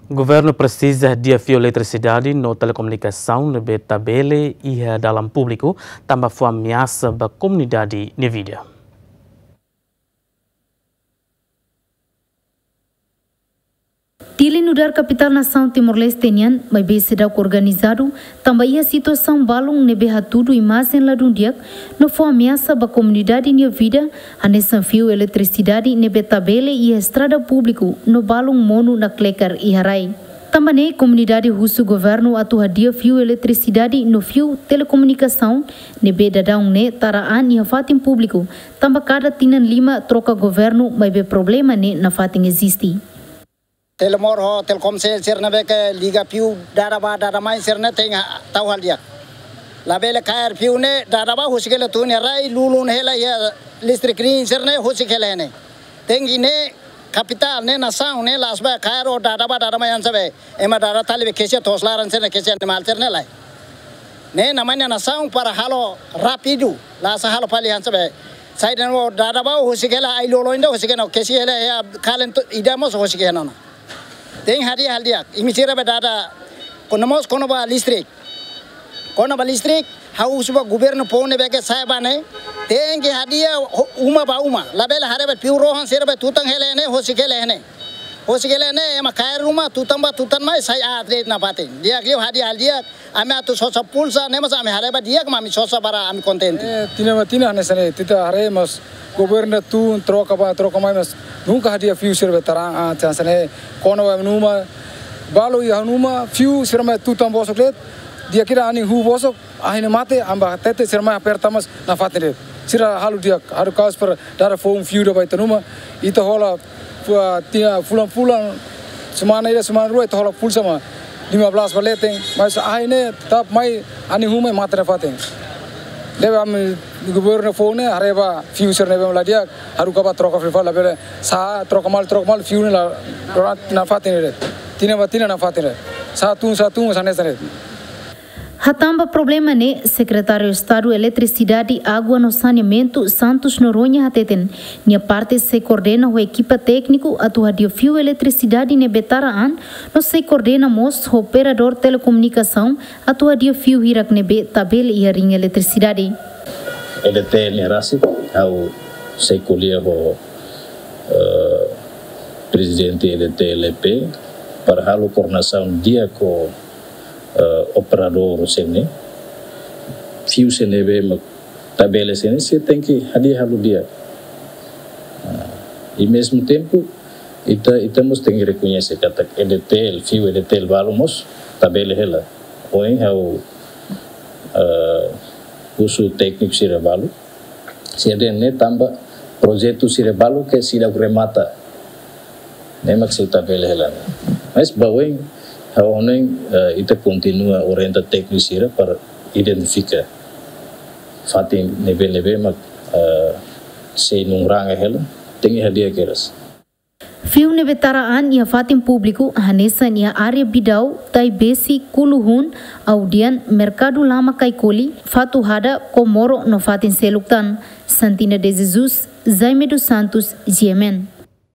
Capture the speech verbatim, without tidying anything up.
Governo precisa de fio eletricidade no telecomunicação de tabele e dalam público, também foi ameaça da comunidade nevida. Tili nudar capital nação Timor-Leste nian, mai be sedau organizado, também a situação balong nebe hatudo imagem lá do dia, no foi ameaça ba comunidade nia vida, anesan fio eletricidade nebe tabele e estrada público no balong mono na Klekar e Harai. Também comunidade russo governo atu hadia fio eletricidade no fio telecomunicação nebe dadang ne taraan e fatin público, também cada tinan lima troca governo mai be problema ne na fatin existe. Telemor ho telkomsel serna beke liga piu daraba darama serna tenga tau hal dia la bele kair piu ne daraba husikele tu ne rai lulun hela ya listrik green serna husikele ne tengi ne capital ne nação ne lasba kair o daraba darama yan sabe ema dara tali kese toslaran serna kese mal serna lai ne namanya nação para halo rapido la sa halo pali yan sabe saidan o daraba husikela ai lolo inda husikena kese hela ya kalen idamos husikena na Teng hari hal dia, imisira bedada, konamos konoba listrik, konoba listrik, hau suba governo pone beke saya bane, teng ke hadia uma ba uma, labela hari bet piu rohan sira bet tutang hele ne, hosikele ne, hosikele ne, ema kair rumah tutang ba tutan mai saya atlet na paten, dia kliu hadia hal dia, ame atu sosa pulsa, ne mas ame hari bet dia kami sosa bara ame konten. Tina tina ne sene, tita hari mas governo tu troca ba troca mai mas nunca hadia fiu sira betarang ah chansane kono ba numa balo ya numa fiu sira mai tutam bosoklet dia kira ani hu bosok ahine mate amba tete sira mai apertamas na fatene sira halu dia haru kaus per dara phone fiu da bai tanuma ita hola tia fulan fulan semana ida semana ru ita hola full sama lima belas baleteng mas ahine tap mai ani hu mai mate na fateng leva am governo phone areba future nebe meladia haru kaba troca frifa labele sa troca mal troca mal fiu la na fatene tina batina na fatene satu satu sane sane. Hatamba problema ne secretário de Estado Eletricidade Água no Saneamento Santos Noronha hateten nia parte se coordena o equipa técnico atu hadio fio eletricidade ne betaraan no se coordena mos o operador telecomunicação atu hadio fio hirak nebe tabel e ring eletricidade. L T L rasi au se colia o presidente L T L P para halo coordenação dia ko Uh, operador sini, fiu sini be tabela sini, você tem que hadir halu dia. Uh, e mesmo tempo, ita ita mos tem que reconhecer kata L T L, fiu L T L valumos tabela hela. Oi hau uh, uso técnico sira valu, se ada ne tamba projeto sira valu que sira remata, ne maksud tabela hela. Mas baweng Haoneng uh, ita continua orienta teknis ira para identificar fatin nebe-nebe mak uh, se nungranga hela tengi hadia keras. Fio nebe taraan ia fatin público hanesa ia área bidau tai besi kuluhun audian mercado lama kaikoli fatu hada komoro no fatin seluktan Santina de Jesus Zaime dos Santos Yemen.